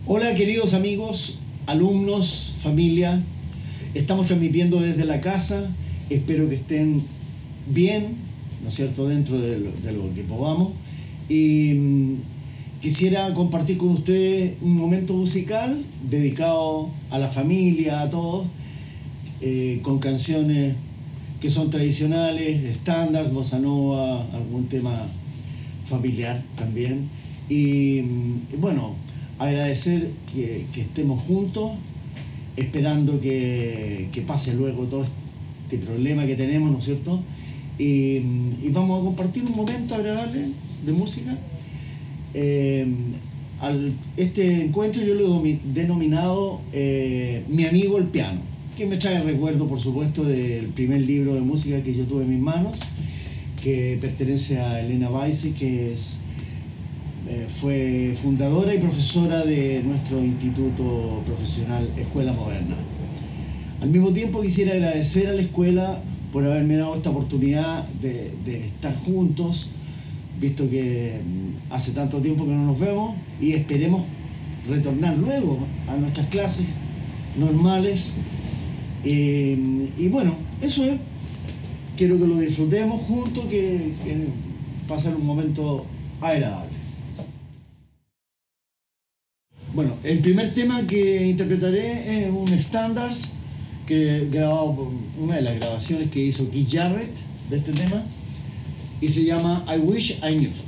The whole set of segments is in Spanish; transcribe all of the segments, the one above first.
Hola queridos amigos, alumnos, familia. Estamos transmitiendo desde la casa. Espero que estén bien, ¿no es cierto?, dentro de lo que podamos. Y quisiera compartir con ustedes un momento musical dedicado a la familia, a todos, con canciones que son tradicionales, estándar, bossa nova, algún tema familiar también. Y bueno, agradecer que estemos juntos, esperando que pase luego todo este problema que tenemos, ¿no es cierto? Y vamos a compartir un momento agradable de música. Este encuentro yo lo he denominado Mi amigo el piano, que me trae recuerdo, por supuesto, del primer libro de música que yo tuve en mis manos, que pertenece a Elena Weisse, que fue fundadora y profesora de nuestro instituto profesional Escuela Moderna. Al mismo tiempo quisiera agradecer a la escuela por haberme dado esta oportunidad de estar juntos, visto que hace tanto tiempo que no nos vemos, y esperemos retornar luego a nuestras clases normales. Y bueno, eso es. Quiero que lo disfrutemos juntos, que pasen un momento agradable. Bueno, el primer tema que interpretaré es un Standards, que grabado por una de las grabaciones que hizo Keith Jarrett de este tema, y se llama I Wish I Knew.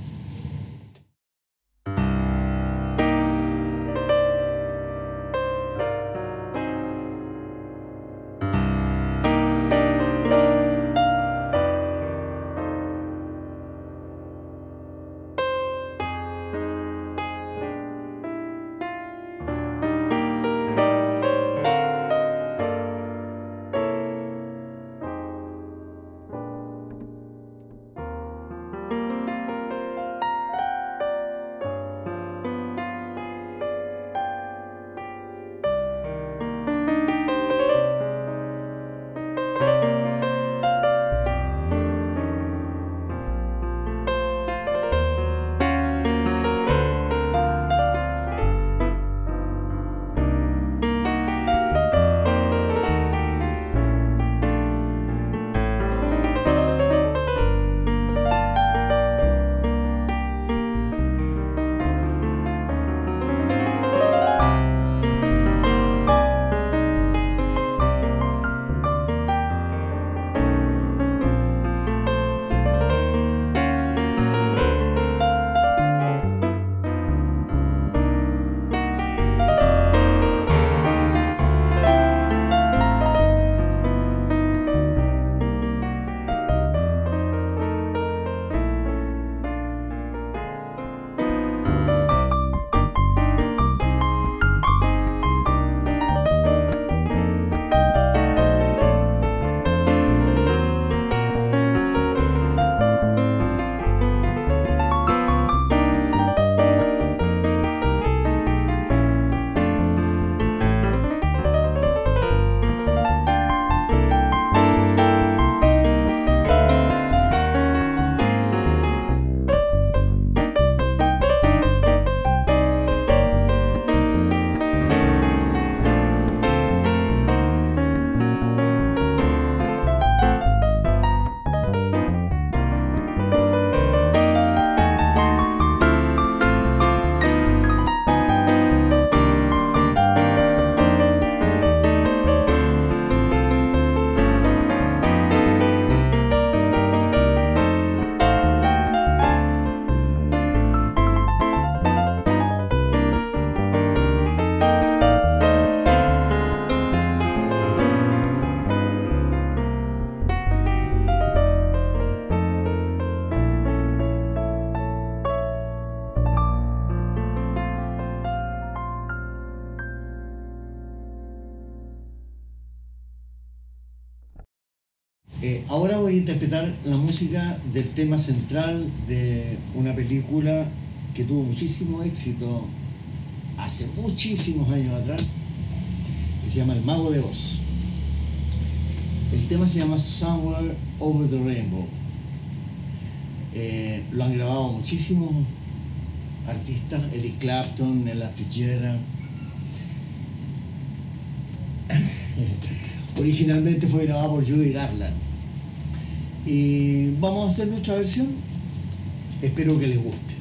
Ahora voy a interpretar la música del tema central de una película que tuvo muchísimo éxito hace muchísimos años atrás, que se llama El Mago de Oz. El tema se llama Somewhere Over the Rainbow. Lo han grabado muchísimos artistas, Eric Clapton, Ella Fitzgerald. Originalmente fue grabado por Judy Garland. Y vamos a hacer nuestra versión. Espero que les guste.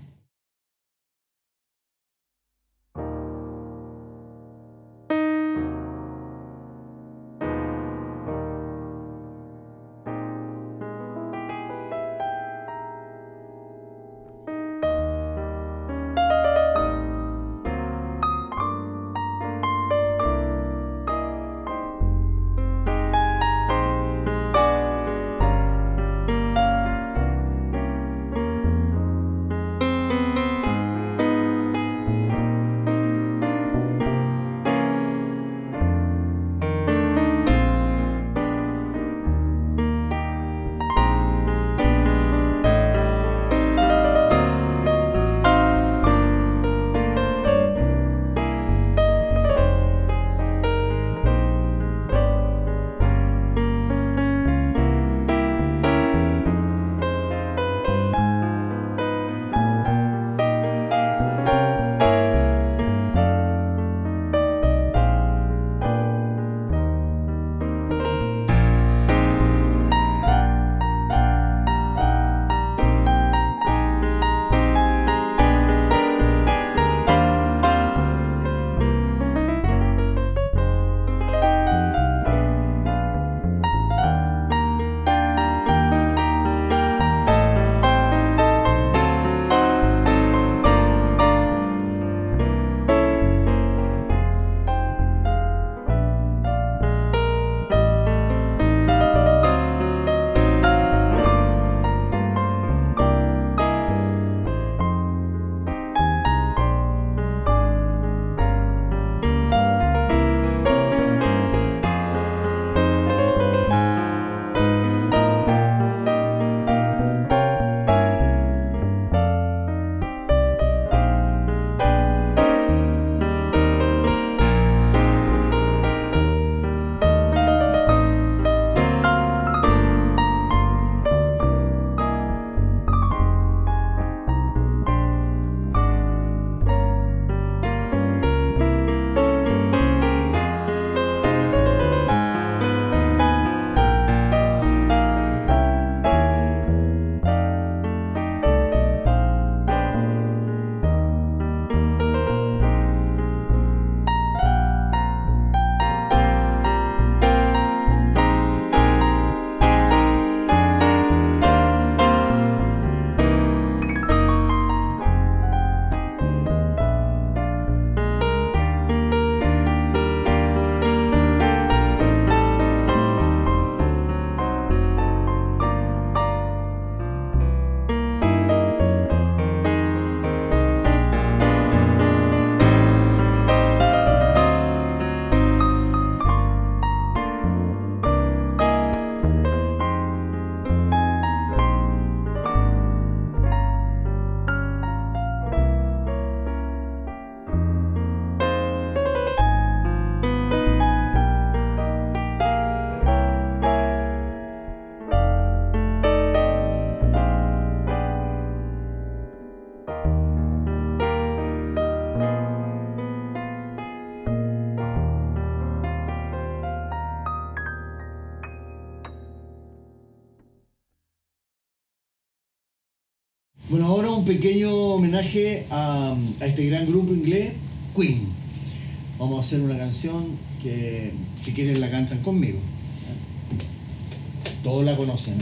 Bueno, ahora un pequeño homenaje a este gran grupo inglés, Queen. Vamos a hacer una canción que, si quieren, la cantan conmigo. Todos la conocen.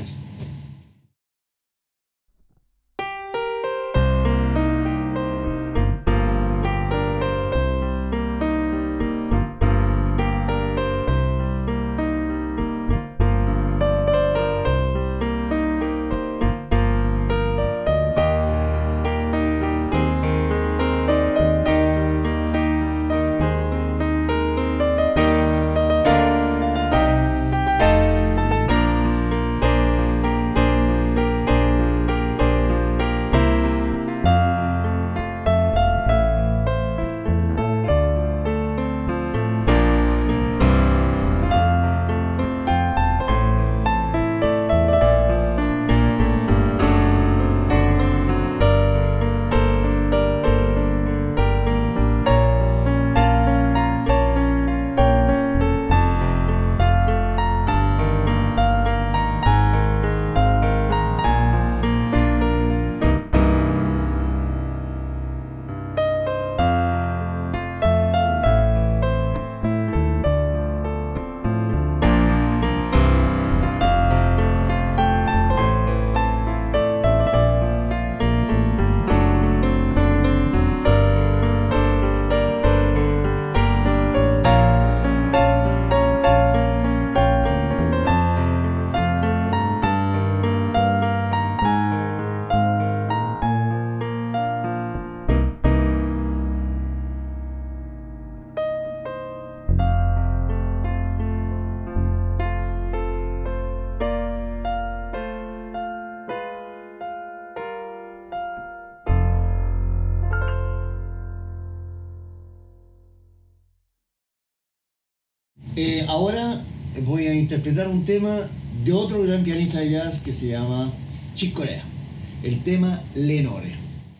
Ahora voy a interpretar un tema de otro gran pianista de jazz que se llama Chick Corea. El tema Lenore.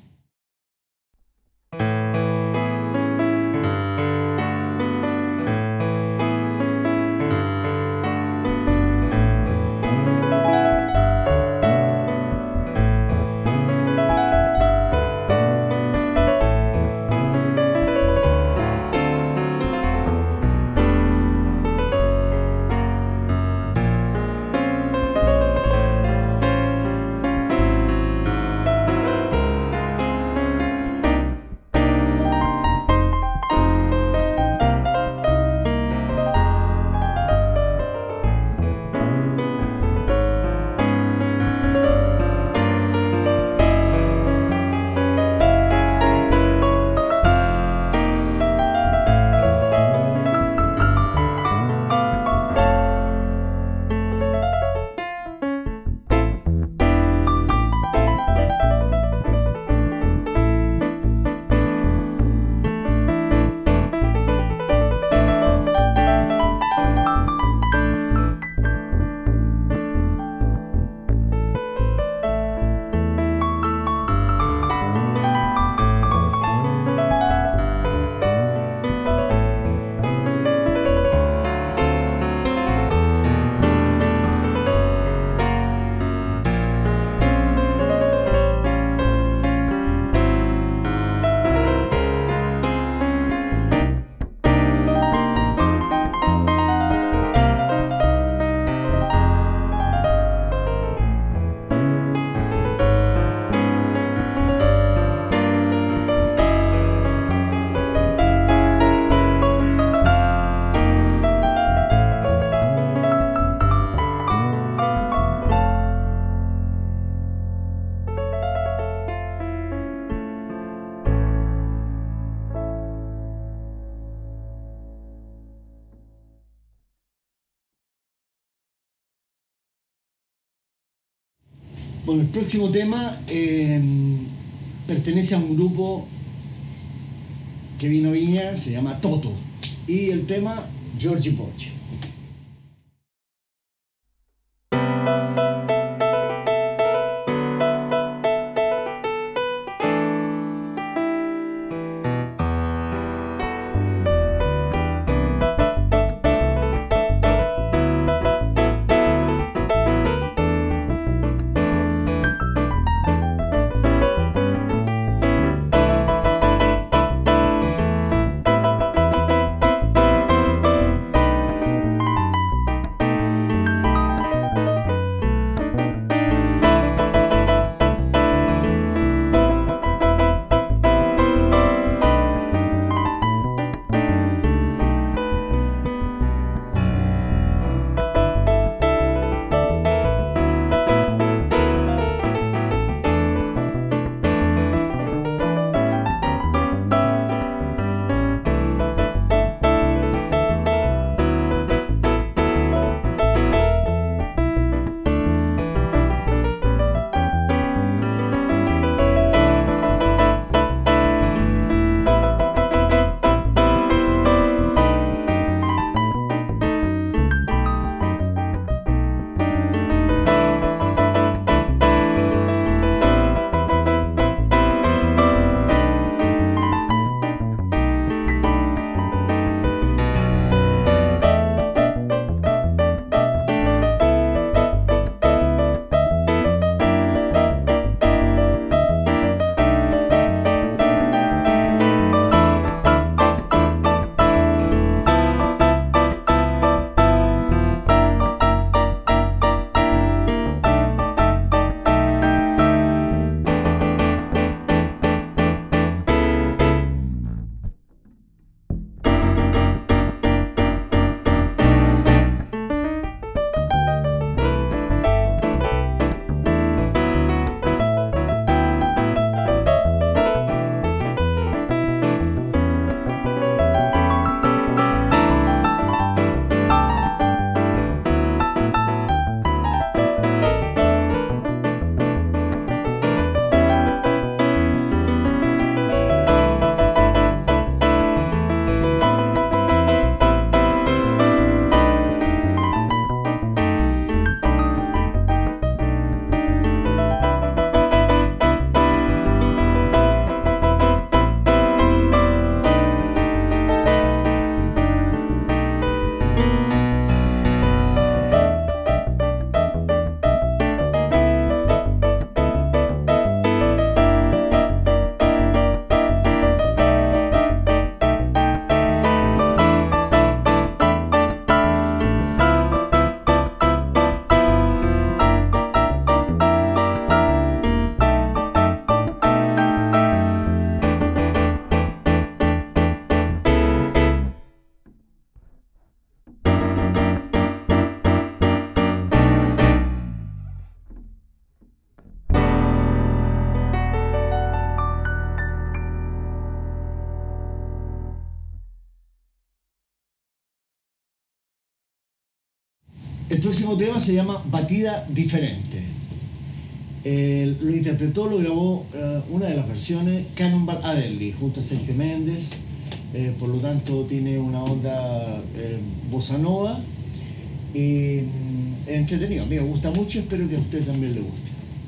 Bueno, el próximo tema pertenece a un grupo que vino a Viña, se llama Toto, y el tema Georgie Porgy. El próximo tema se llama Batida Diferente. Lo interpretó, lo grabó una de las versiones, Cannonball Adderley, junto a Sergio Méndez. Por lo tanto, tiene una onda bossa nova. Es entretenido, a mí me gusta mucho, espero que a usted también le guste.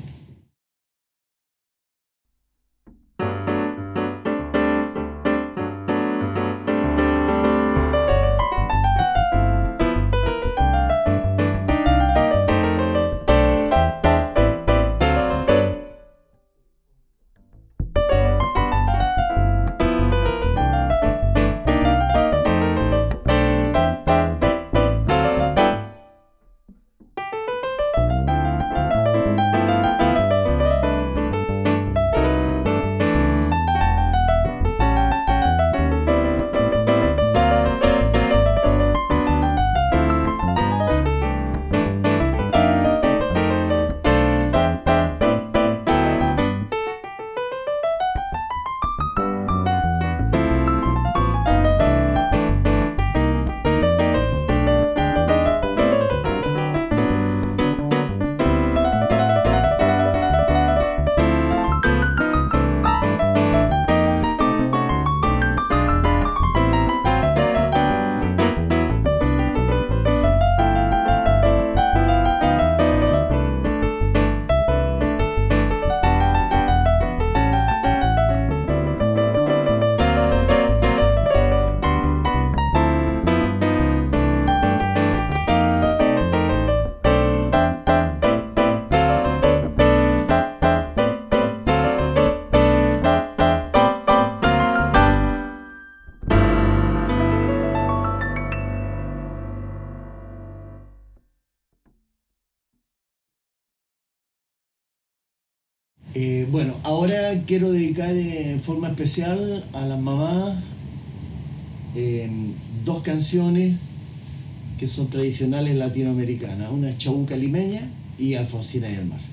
Bueno, ahora quiero dedicar en forma especial a las mamás dos canciones que son tradicionales latinoamericanas. Una es Chabuca Limeña y Alfonsina y el Mar.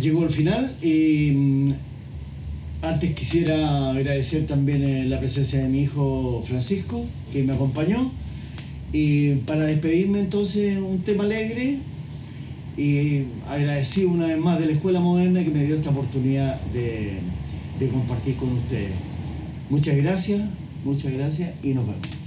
llegó el final y antes quisiera agradecer también la presencia de mi hijo Francisco, que me acompañó. Y para despedirme entonces un tema alegre y agradecido una vez más de la Escuela Moderna que me dio esta oportunidad de compartir con ustedes. Muchas gracias y nos vemos.